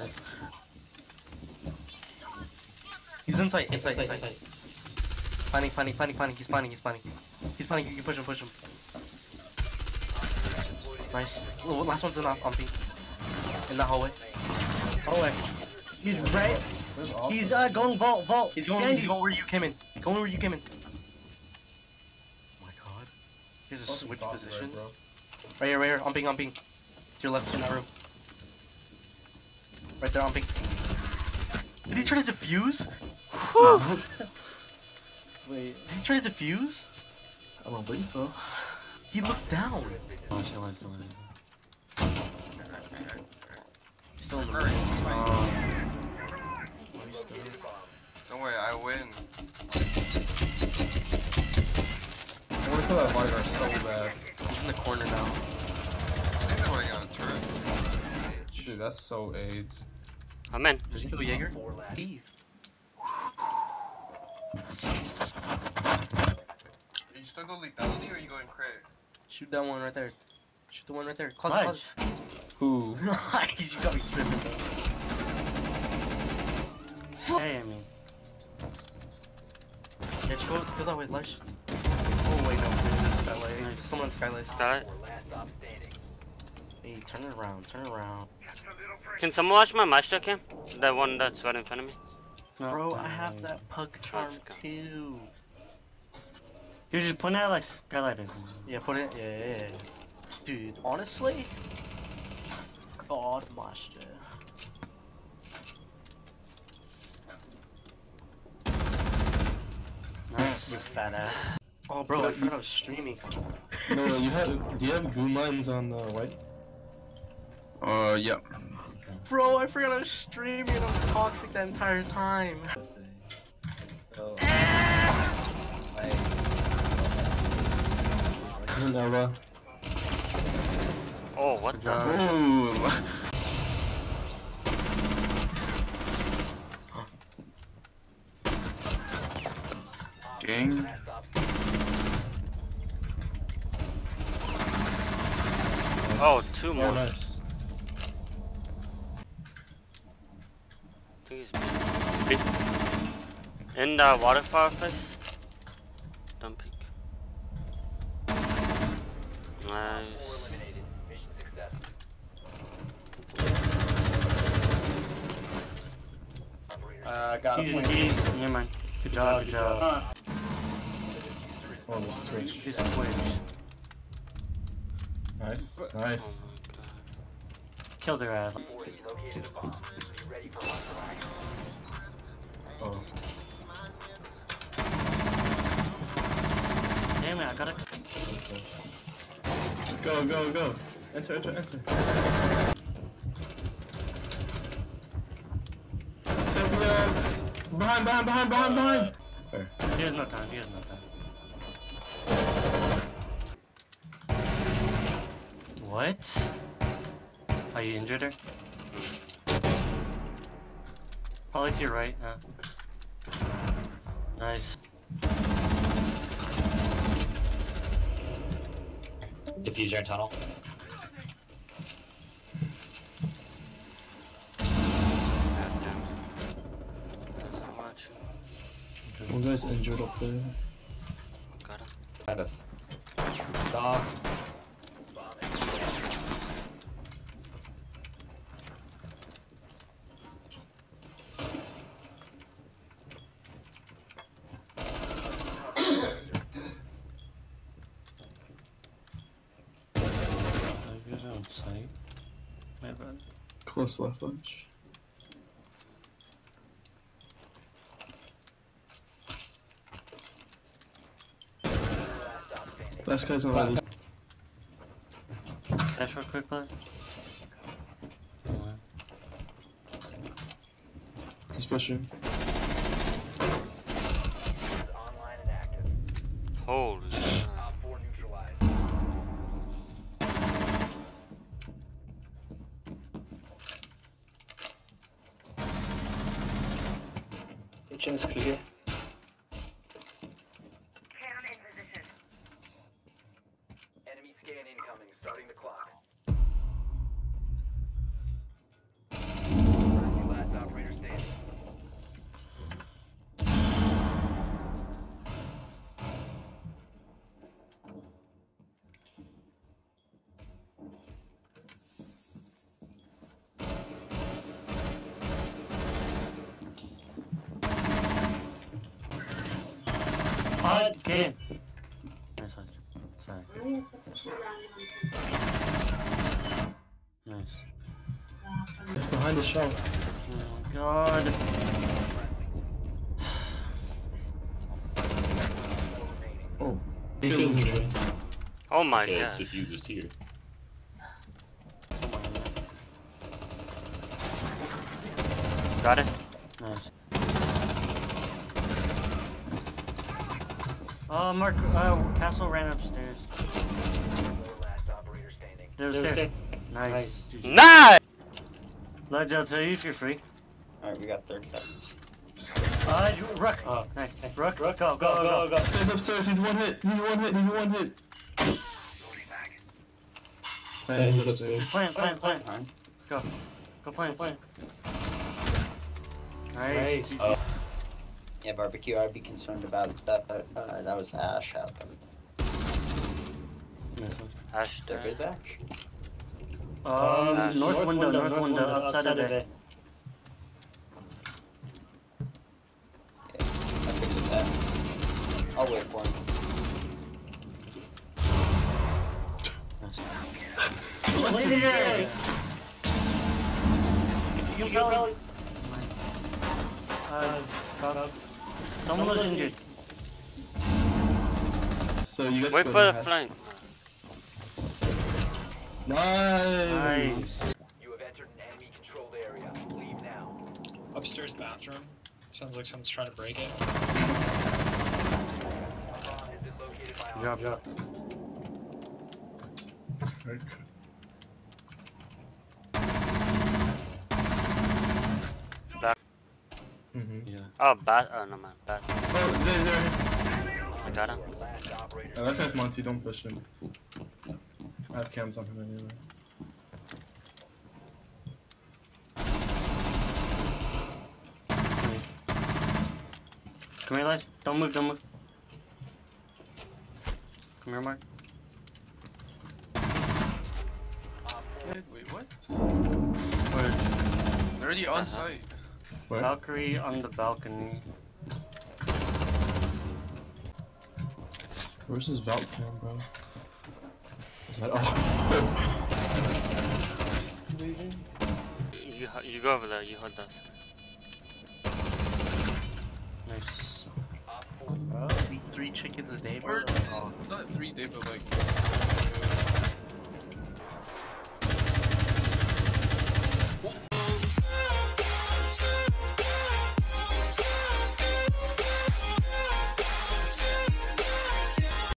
He's inside. Planning. He's planning. You can push him. Nice. Oh, last one's in pink. In the hallway. He's right. He's going vault. He's going where you came in. Oh my god. He just switched positions. Right here. On ping. To your left in that room. Right there on ping. Did he try to defuse? Wait. Did he try to defuse? I don't think so. He looked down. Oh shit, what's doing it? He's still in the room. Don't worry, I win. I want to kill that Viper so bad. He's in the corner now. I think they're running on a turret. Dude, that's so AIDS. I'm in. Did you kill Jaeger? Leave. Are you still going lethality or are you going crit? Shoot that one right there. Shoot the one right there. Closet. Who? Nice, you got me tripping though. Hey, I mean. Yeah, just go that way, Lush. Oh wait, no, there's Skylight. Nice. Someone on Skylight. Skylight. Hey, turn it around. Can someone watch my master cam? The one that's right in front of me. No, bro, I have that pug charm too. You just put it like Skylight is. Yeah, put it. Yeah. Dude, honestly, God master. Nice. You fat ass. Oh, bro, I forgot I was streaming. No, do you have goo mines on white? Yeah. Bro, I forgot I was streaming and I was toxic that entire time. He's an Ella. Oh, what the? Ooh. Gang. Oh, two more. Oh, nice. I think he's in the waterfall place. Don't peek. Nice. Got He's him. never mind. Good job. Oh, the switch. He's switch. Nice. Oh my god. Killed their ass. Oh. Damn it, I gotta. Go. Enter. Behind. Fair. He has no time. What? Are you injured her? Probably to your right, Nice. Diffuser tunnel. Goddamn. Doesn't watch. One guy's injured up there. Got him. Behind us. Stop. On site. My bad. Close left edge. Last guy's on the left. Dash real quick, bud. He's pushing. Holy shit. Kitchen's clear. Cannon in position. Enemy scan incoming. Starting the clock. Can. Nice. Sorry. Nice. It's behind the shelf. Oh my god. Oh. Oh my Okay, god. diffuse is here. Got it? Nice. Oh, Mark, Castle ran upstairs. They're upstairs. Nice. Nice! Ledge, I'll tell you if you're free. Alright, we got 30 seconds. Ruck. Oh, nice. Ruck, go. This guy's upstairs, he's one hit. He's one hit. Plant, he's upstairs. Plant. Go plant. Nice. Yeah, barbecue, I'd be concerned about that, that was Ash out there. Ash There goes Ash. North window, outside of there. Okay, I fixed that. I'll wait for him. You probably... Someone was injured. So you guys Wait go for the ahead. flank. Nice. You have entered an enemy controlled area. Leave now. Upstairs bathroom. Sounds like someone's trying to break it. Drop. Right. Back. Yeah. Oh, bat. Oh, no man. Bat. Oh, there. I got him. Oh, that's nice, Monty. Don't push him. I have cams on him anyway. Come here, Lige. Don't move. Come here, Mark. Wait, what? Where? They're already on site. Where? Valkyrie on the balcony. Where's his Valk cam, bro? Is that... You go over there. You hold that. Nice. Eat 3 chickens a day, bro. Or, not 3 days, but like...